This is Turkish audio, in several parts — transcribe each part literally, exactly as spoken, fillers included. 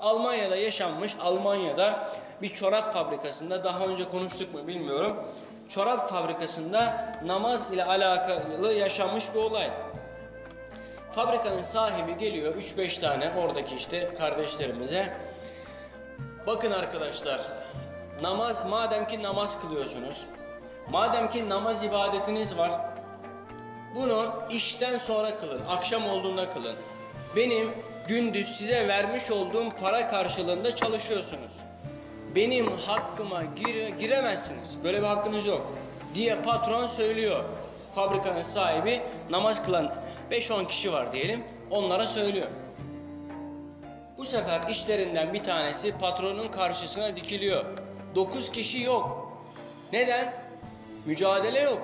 Almanya'da yaşanmış. Almanya'da bir çorap fabrikasında, daha önce konuştuk mu bilmiyorum. Çorap fabrikasında namaz ile alakalı yaşanmış bir olay. Fabrikanın sahibi geliyor üç beş tane oradaki işte kardeşlerimize. Bakın arkadaşlar, namaz, madem ki namaz kılıyorsunuz, madem ki namaz ibadetiniz var, bunu işten sonra kılın, akşam olduğunda kılın. Benim gündüz size vermiş olduğum para karşılığında çalışıyorsunuz. Benim hakkıma gire, giremezsiniz, böyle bir hakkınız yok diye patron söylüyor. Fabrikanın sahibi namaz kılan beş on kişi var diyelim, onlara söylüyor. Bu sefer işlerinden bir tanesi patronun karşısına dikiliyor. dokuz kişi yok. Neden? Mücadele yok.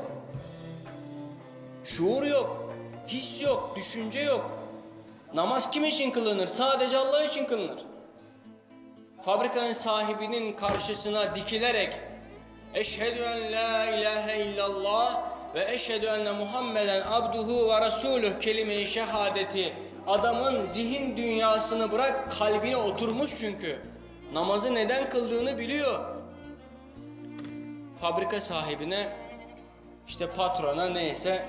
Şuur yok. His yok. Düşünce yok. Namaz kim için kılınır? Sadece Allah için kılınır. Fabrikanın sahibinin karşısına dikilerek "Eşhedü en la ilahe illallah ve eşhedü enne Muhammeden abduhu ve resuluh" kelime-i şehadeti adamın zihin dünyasını bırak, kalbine oturmuş çünkü. Namazı neden kıldığını biliyor. Fabrika sahibine, işte patrona, neyse,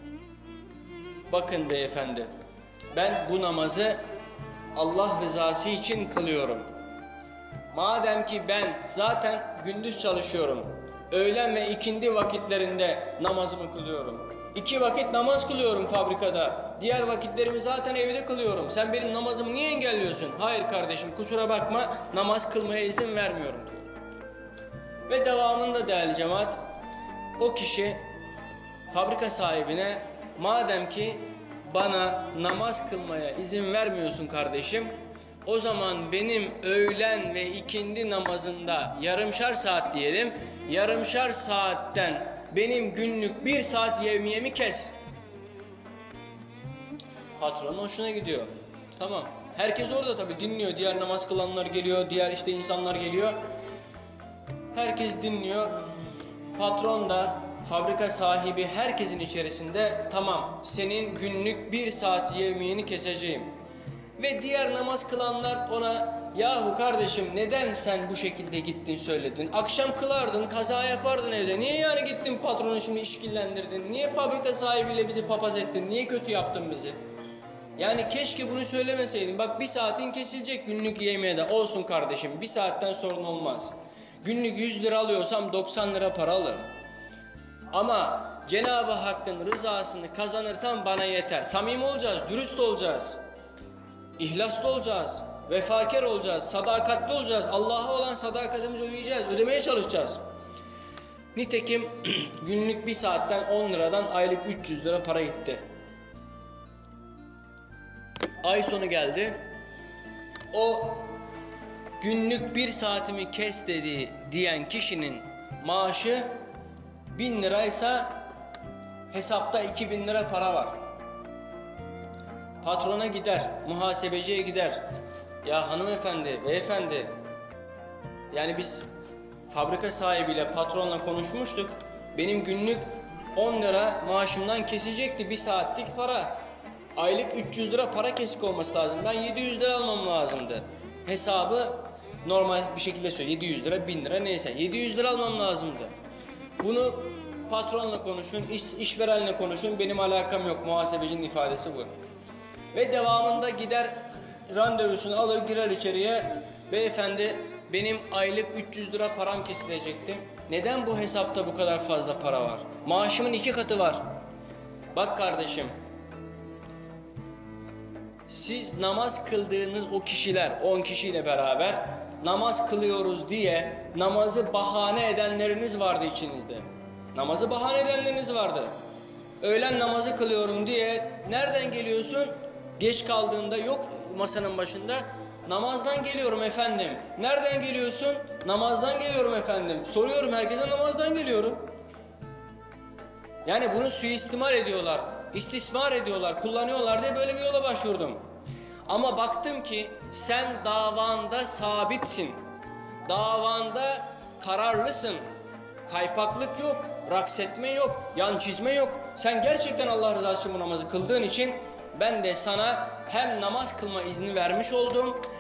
bakın beyefendi, ben bu namazı Allah rızası için kılıyorum. Madem ki ben zaten gündüz çalışıyorum, öğlen ve ikindi vakitlerinde namazımı kılıyorum. İki vakit namaz kılıyorum fabrikada. Diğer vakitlerimi zaten evde kılıyorum. Sen benim namazımı niye engelliyorsun? Hayır kardeşim, kusura bakma, namaz kılmaya izin vermiyorum diyor. Ve devamında değerli cemaat, o kişi fabrika sahibine, madem ki bana namaz kılmaya izin vermiyorsun kardeşim, o zaman benim öğlen ve ikindi namazında yarımşar saat diyelim, yarımşar saatten benim günlük bir saat yevmiyemi kes. Patronun hoşuna gidiyor. Tamam. Herkes orada tabii dinliyor. Diğer namaz kılanlar geliyor, diğer işte insanlar geliyor. Herkes dinliyor. Patron da, fabrika sahibi, herkesin içerisinde tamam, senin günlük bir saat yevmiyeni keseceğim. Ve diğer namaz kılanlar ona, yahu kardeşim neden sen bu şekilde gittin söyledin? Akşam kılardın, kaza yapardın evde. Niye yani gittin patronu şimdi işkillendirdin? Niye fabrika sahibiyle bizi papaz ettin? Niye kötü yaptın bizi? Yani keşke bunu söylemeseydin. Bak, bir saatin kesilecek günlük yemeğe, olsun kardeşim. Bir saatten sorun olmaz. Günlük yüz lira alıyorsam doksan lira para alırım. Ama Cenab-ı Hakk'ın rızasını kazanırsam bana yeter. Samimi olacağız, dürüst olacağız. İhlaslı olacağız, vefakar olacağız, sadakatli olacağız. Allah'a olan sadakatimizi ödeyeceğiz, ödemeye çalışacağız. Nitekim günlük bir saatten on liradan aylık üç yüz lira para gitti. Ay sonu geldi. O günlük bir saatimi kes dediği diyen kişinin maaşı bin liraysa hesapta iki bin lira para var. Patrona gider, muhasebeciye gider. Ya hanımefendi, beyefendi, yani biz fabrika sahibiyle, patronla konuşmuştuk. Benim günlük on lira maaşımdan kesecekti bir saatlik para. Aylık üç yüz lira para kesik olması lazım. Ben yedi yüz lira almam lazımdı. Hesabı normal bir şekilde söyle. yedi yüz lira, bin lira neyse. yedi yüz lira almam lazımdı. Bunu patronla konuşun, iş, işverenle konuşun. Benim alakam yok. Muhasebecinin ifadesi bu. Ve devamında gider, randevusunu alır, girer içeriye. Beyefendi, benim aylık üç yüz lira param kesilecekti. Neden bu hesapta bu kadar fazla para var? Maaşımın iki katı var. Bak kardeşim, siz namaz kıldığınız o kişiler, on kişiyle beraber namaz kılıyoruz diye namazı bahane edenleriniz vardı içinizde. Namazı bahane edenleriniz vardı. Öğlen namazı kılıyorum diye nereden geliyorsun? Geç kaldığında yok masanın başında. Namazdan geliyorum efendim. Nereden geliyorsun? Namazdan geliyorum efendim. Soruyorum herkese, namazdan geliyorum. Yani bunu suistimal ediyorlar, istismar ediyorlar, kullanıyorlar diye böyle bir yola başvurdum. Ama baktım ki sen davanda sabitsin. Davanda kararlısın. Kaypaklık yok, raksetme yok, yan çizme yok. Sen gerçekten Allah rızası için bu namazı kıldığın için ben de sana hem namaz kılma izni vermiş oldum,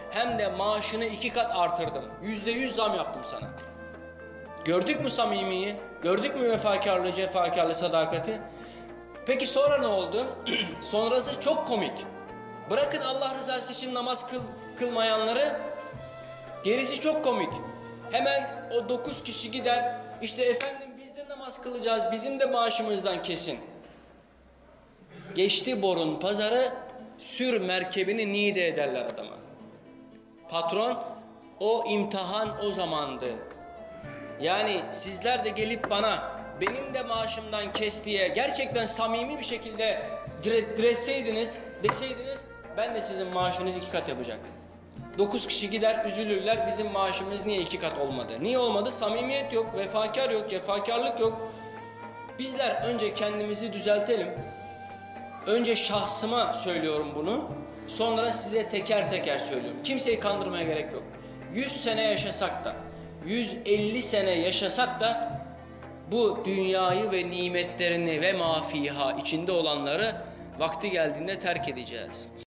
hem de maaşını iki kat artırdım. Yüzde yüz zam yaptım sana. Gördük mü samimiyi? Gördük mü vefakarlığı, cefakarlığı, sadakati? Peki sonra ne oldu? Sonrası çok komik. Bırakın Allah rızası için namaz kıl, kılmayanları, gerisi çok komik. Hemen o dokuz kişi gider, işte efendim biz de namaz kılacağız, bizim de maaşımızdan kesin. Geçti borun pazarı, sür merkebini nide ederler adama. Patron, o imtihan o zamandı. Yani sizler de gelip bana benim de maaşımdan kes diye gerçekten samimi bir şekilde dire diretseydiniz, deseydiniz, ben de sizin maaşınızı iki kat yapacaktım. Dokuz kişi gider üzülürler, bizim maaşımız niye iki kat olmadı? Niye olmadı? Samimiyet yok, vefakar yok, cefakarlık yok. Bizler önce kendimizi düzeltelim. Önce şahsıma söylüyorum bunu. Sonra size teker teker söylüyorum. Kimseyi kandırmaya gerek yok. yüz sene yaşasak da, yüz elli sene yaşasak da bu dünyayı ve nimetlerini ve mafiha içinde olanları vakti geldiğinde terk edeceğiz.